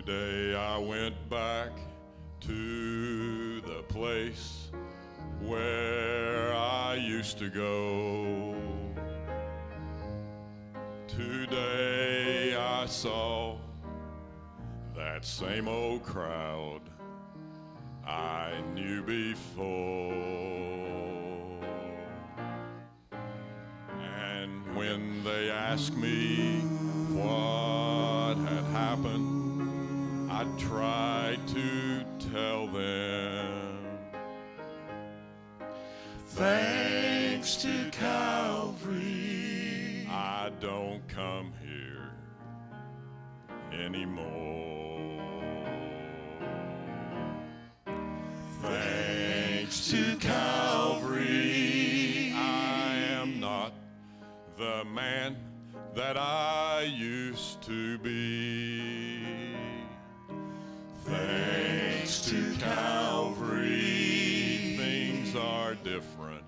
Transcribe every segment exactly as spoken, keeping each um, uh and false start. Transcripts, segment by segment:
Today I went back to the place where I used to go. Today I saw that same old crowd I knew before. And when they asked me what had happened, I tried to tell them. Thanks to Calvary, I don't come here anymore. Thanks to Calvary, I am not the man that I used to be. Thanks to Calvary, things are different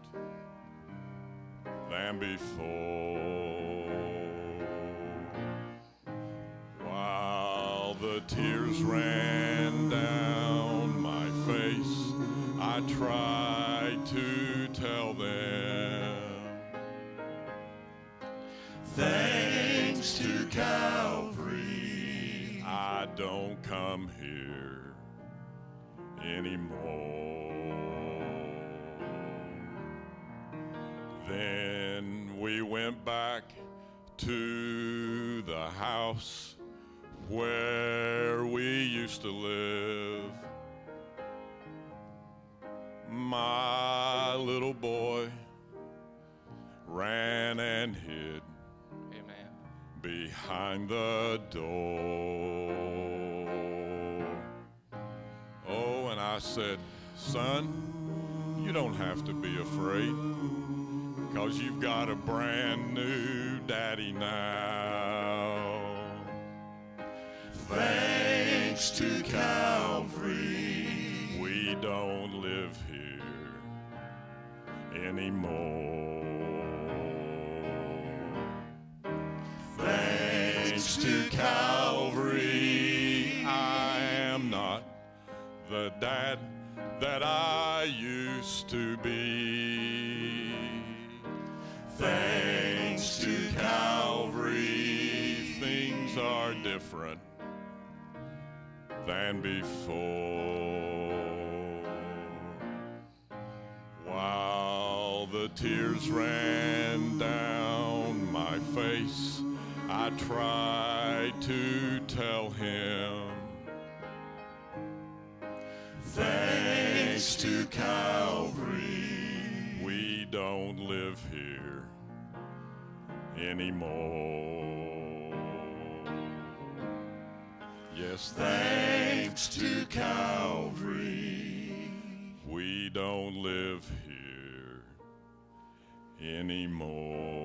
than before. While the tears ran down my face, I tried to tell them. Thanks to Calvary, I don't come here anymore. Then we went back to the house where we used to live. My little boy ran and hid behind the door. Oh, and I said, son, you don't have to be afraid, 'cause you've got a brand new daddy now. thanks to Calvary, We don't live here anymore. thanks to Calvary, I am not the dad that I used to be. thanks to Calvary, things are different than before. While the tears ran down my face, I tried to tell him. Thanks to Calvary, We don't live here anymore. Yes, thanks to Calvary, we don't live here anymore.